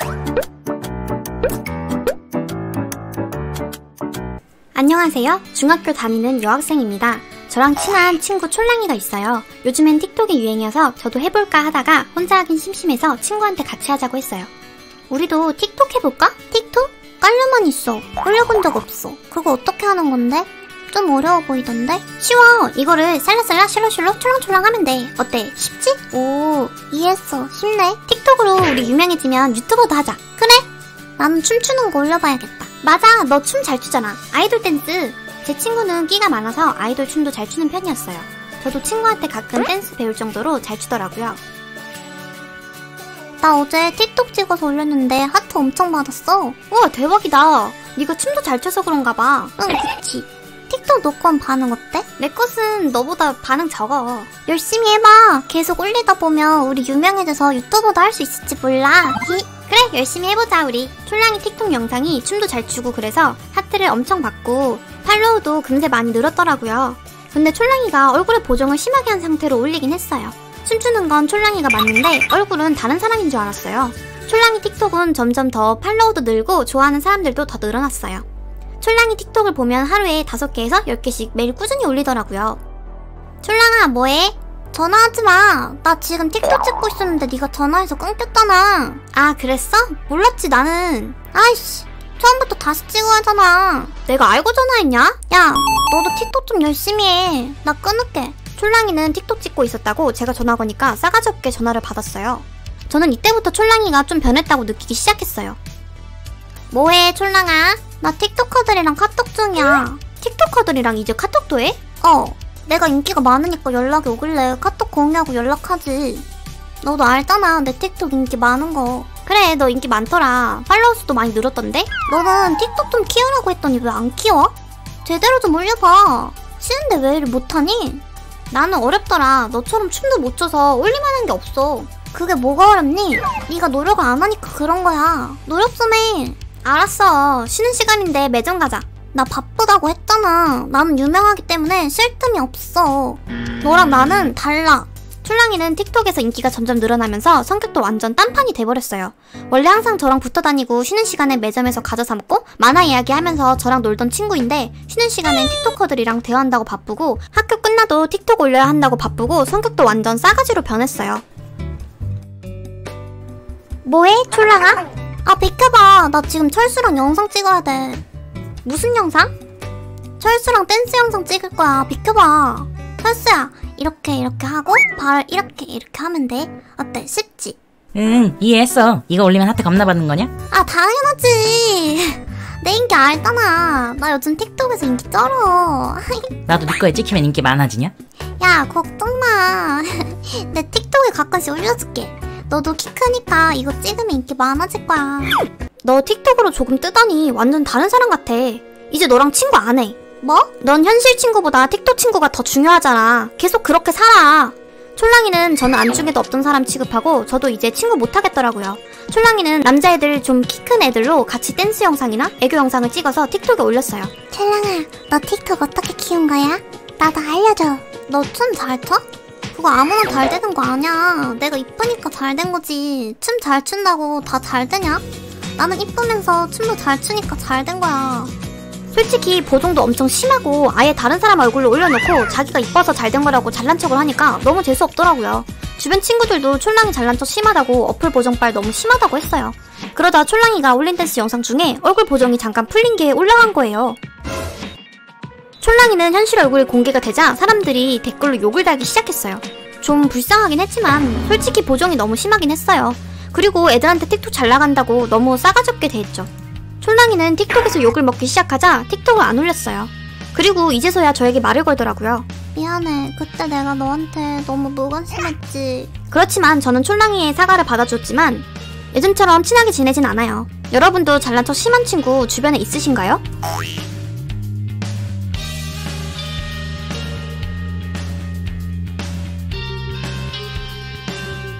안녕하세요. 중학교 다니는 여학생입니다. 저랑 친한 친구 촐랑이가 있어요. 요즘엔 틱톡이 유행이어서 저도 해볼까 하다가 혼자 하긴 심심해서 친구한테 같이 하자고 했어요. 우리도 틱톡 해볼까? 틱톡? 깔려만 있어. 올려본 적 없어. 그거 어떻게 하는 건데? 좀 어려워 보이던데? 쉬워! 이거를 살라살라 슐러슐러 촐랑촐랑 하면 돼. 어때? 쉽지? 오, 이해했어. 쉽네. 틱톡으로 우리 유명해지면 유튜버도 하자. 그래? 나는 춤추는 거 올려봐야겠다. 맞아, 너 춤 잘 추잖아. 아이돌 댄스. 제 친구는 끼가 많아서 아이돌 춤도 잘 추는 편이었어요. 저도 친구한테 가끔 댄스 배울 정도로 잘 추더라고요. 나 어제 틱톡 찍어서 올렸는데 하트 엄청 받았어. 우와, 대박이다. 네가 춤도 잘 춰서 그런가 봐. 응, 그치. 틱톡 너 건 반응 어때? 내 것은 너보다 반응 적어. 열심히 해봐. 계속 올리다 보면 우리 유명해져서 유튜버도 할 수 있을지 몰라. 그래, 열심히 해보자 우리. 촐랑이 틱톡 영상이 춤도 잘 추고 그래서 하트를 엄청 받고 팔로우도 금세 많이 늘었더라고요. 근데 촐랑이가 얼굴에 보정을 심하게 한 상태로 올리긴 했어요. 춤추는 건 촐랑이가 맞는데 얼굴은 다른 사람인 줄 알았어요. 촐랑이 틱톡은 점점 더 팔로우도 늘고 좋아하는 사람들도 더 늘어났어요. 촐랑이 틱톡을 보면 하루에 5개에서 10개씩 매일 꾸준히 올리더라고요. 촐랑아, 뭐해? 전화하지마. 나 지금 틱톡 찍고 있었는데 네가 전화해서 끊겼잖아. 아, 그랬어? 몰랐지 나는. 아이씨, 처음부터 다시 찍어야 하잖아. 내가 알고 전화했냐? 야, 너도 틱톡 좀 열심히 해. 나 끊을게. 촐랑이는 틱톡 찍고 있었다고 제가 전화 거니까 싸가지 없게 전화를 받았어요. 저는 이때부터 촐랑이가 좀 변했다고 느끼기 시작했어요. 뭐해, 촐랑아? 나 틱토커들이랑 카톡 중이야. 틱토커들이랑 이제 카톡도 해? 내가 인기가 많으니까 연락이 오길래 카톡 공유하고 연락하지. 너도 알잖아, 내 틱톡 인기 많은 거. 그래, 너 인기 많더라. 팔로워 수도 많이 늘었던데? 너는 틱톡 좀 키우라고 했더니 왜 안 키워? 제대로 좀 올려봐. 쉬운데 왜 이리 못하니? 나는 어렵더라. 너처럼 춤도 못 춰서 올릴만한 게 없어. 그게 뭐가 어렵니? 네가 노력을 안 하니까 그런 거야. 노력 좀 해. 알았어. 쉬는 시간인데 매점 가자. 나 바쁘다고 했잖아. 나는 유명하기 때문에 쉴 틈이 없어. 너랑 나는 달라. 촐랑이는 틱톡에서 인기가 점점 늘어나면서 성격도 완전 딴판이 돼버렸어요. 원래 항상 저랑 붙어다니고 쉬는 시간에 매점에서 과자 사 먹고 만화 이야기하면서 저랑 놀던 친구인데 쉬는 시간엔 틱토커들이랑 대화한다고 바쁘고 학교 끝나도 틱톡 올려야 한다고 바쁘고 성격도 완전 싸가지로 변했어요. 뭐해, 촐랑아? 아, 비켜봐. 나 지금 철수랑 영상 찍어야 돼. 무슨 영상? 철수랑 댄스 영상 찍을 거야. 비켜봐. 철수야, 이렇게 하고 발을 이렇게 하면 돼. 어때? 쉽지? 응, 이해했어. 이거 올리면 하트 겁나 받는 거냐? 아, 당연하지. 내 인기 알잖아. 나 요즘 틱톡에서 인기 쩔어. 나도 네 거에 찍히면 인기 많아지냐? 야, 걱정마. 내 틱톡에 가끔씩 올려줄게. 너도 키 크니까 이거 찍으면 인기 많아질 거야. 너 틱톡으로 조금 뜨더니 완전 다른 사람 같아. 이제 너랑 친구 안 해. 뭐? 넌 현실 친구보다 틱톡 친구가 더 중요하잖아. 계속 그렇게 살아. 촐랑이는 저는 안중에도 없던 사람 취급하고 저도 이제 친구 못하겠더라고요. 촐랑이는 남자애들 좀 키 큰 애들로 같이 댄스 영상이나 애교 영상을 찍어서 틱톡에 올렸어요. 촐랑아, 너 틱톡 어떻게 키운 거야? 나도 알려줘. 너 춤 잘 춰? 그거 아무나 잘 되는 거 아니야. 내가 이쁘니까 잘 된 거지. 춤 잘 춘다고 다 잘 되냐? 나는 이쁘면서 춤도 잘 추니까 잘 된 거야. 솔직히 보정도 엄청 심하고 아예 다른 사람 얼굴로 올려놓고 자기가 이뻐서 잘 된 거라고 잘난 척을 하니까 너무 재수 없더라고요. 주변 친구들도 촐랑이 잘난 척 심하다고 어플 보정빨 너무 심하다고 했어요. 그러다 촐랑이가 올린 댄스 영상 중에 얼굴 보정이 잠깐 풀린 게 올라간 거예요. 촐랑이는 현실 얼굴이 공개가 되자 사람들이 댓글로 욕을 달기 시작했어요. 좀 불쌍하긴 했지만 솔직히 보정이 너무 심하긴 했어요. 그리고 애들한테 틱톡 잘 나간다고 너무 싸가지 없게 대했죠. 촐랑이는 틱톡에서 욕을 먹기 시작하자 틱톡을 안 올렸어요. 그리고 이제서야 저에게 말을 걸더라고요. 미안해. 그때 내가 너한테 너무 무관심했지. 그렇지만 저는 촐랑이의 사과를 받아줬지만 예전처럼 친하게 지내진 않아요. 여러분도 잘난 척 심한 친구 주변에 있으신가요?